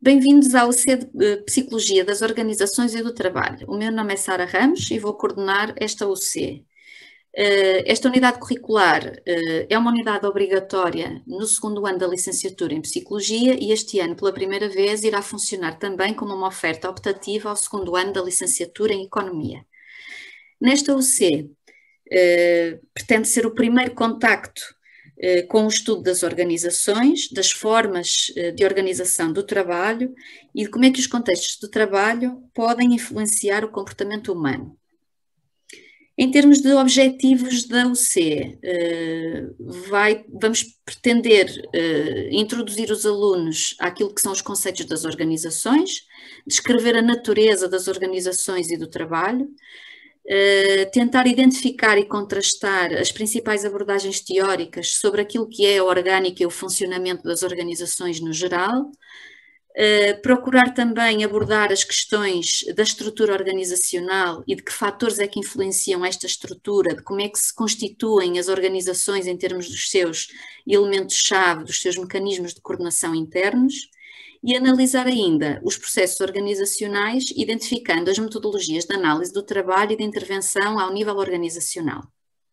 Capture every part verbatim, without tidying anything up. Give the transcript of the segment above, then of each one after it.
Bem-vindos ao C de Psicologia das Organizações e do Trabalho. O meu nome é Sara Ramos e vou coordenar esta U C. Esta unidade curricular é uma unidade obrigatória no segundo ano da licenciatura em Psicologia e este ano, pela primeira vez, irá funcionar também como uma oferta optativa ao segundo ano da licenciatura em Economia. Nesta U C, pretende ser o primeiro contacto com o estudo das organizações, das formas de organização do trabalho e de como é que os contextos de trabalho podem influenciar o comportamento humano. Em termos de objetivos da U C, vai, vamos pretender introduzir os alunos àquilo que são os conceitos das organizações, descrever a natureza das organizações e do trabalho, Uh, tentar identificar e contrastar as principais abordagens teóricas sobre aquilo que é a orgânica e o funcionamento das organizações no geral, uh, procurar também abordar as questões da estrutura organizacional e de que fatores é que influenciam esta estrutura, de como é que se constituem as organizações em termos dos seus elementos-chave, dos seus mecanismos de coordenação internos, e analisar ainda os processos organizacionais, identificando as metodologias de análise do trabalho e de intervenção ao nível organizacional.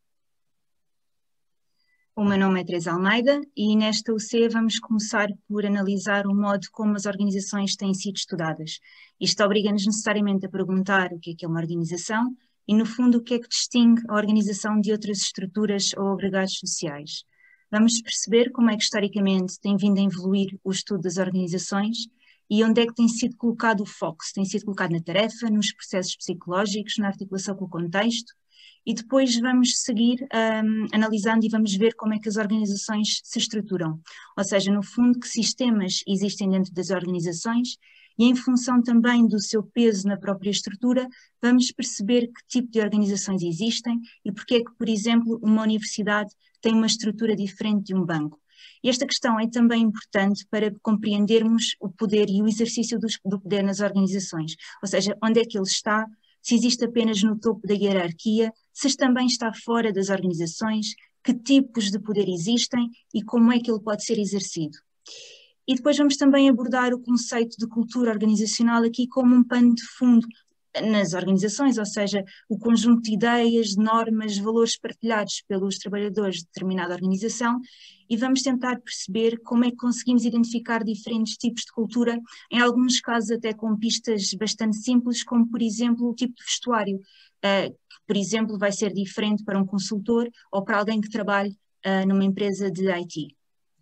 O meu nome é Teresa Almeida e nesta U C vamos começar por analisar o modo como as organizações têm sido estudadas. Isto obriga-nos necessariamente a perguntar o que é que é uma organização e, no fundo, o que é que distingue a organização de outras estruturas ou agregados sociais. Vamos perceber como é que historicamente tem vindo a evoluir o estudo das organizações e onde é que tem sido colocado o foco, se tem sido colocado na tarefa, nos processos psicológicos, na articulação com o contexto, e depois vamos seguir um, analisando e vamos ver como é que as organizações se estruturam, ou seja, no fundo, que sistemas existem dentro das organizações e em função também do seu peso na própria estrutura, vamos perceber que tipo de organizações existem e porque é que, por exemplo, uma universidade tem uma estrutura diferente de um banco. E esta questão é também importante para compreendermos o poder e o exercício do poder nas organizações, ou seja, onde é que ele está, se existe apenas no topo da hierarquia, se também está fora das organizações, que tipos de poder existem e como é que ele pode ser exercido. E depois vamos também abordar o conceito de cultura organizacional aqui como um pano de fundo nas organizações, ou seja, o conjunto de ideias, normas, valores partilhados pelos trabalhadores de determinada organização, e vamos tentar perceber como é que conseguimos identificar diferentes tipos de cultura, em alguns casos até com pistas bastante simples, como por exemplo o tipo de vestuário, uh, que por exemplo vai ser diferente para um consultor ou para alguém que trabalhe uh, numa empresa de I T.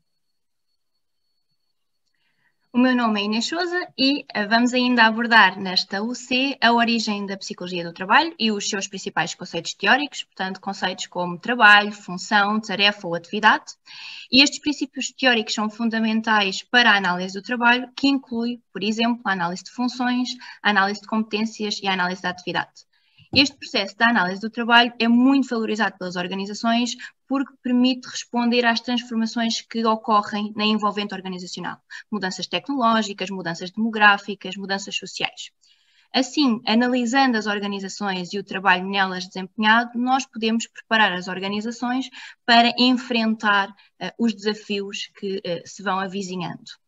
O meu nome é Inês Sousa e vamos ainda abordar nesta U C a origem da psicologia do trabalho e os seus principais conceitos teóricos, portanto, conceitos como trabalho, função, tarefa ou atividade. E estes princípios teóricos são fundamentais para a análise do trabalho, que inclui, por exemplo, a análise de funções, a análise de competências e a análise da atividade. Este processo da análise do trabalho é muito valorizado pelas organizações porque permite responder às transformações que ocorrem na envolvente organizacional. Mudanças tecnológicas, mudanças demográficas, mudanças sociais. Assim, analisando as organizações e o trabalho nelas desempenhado, nós podemos preparar as organizações para enfrentar uh, os desafios que uh, se vão avizinhando.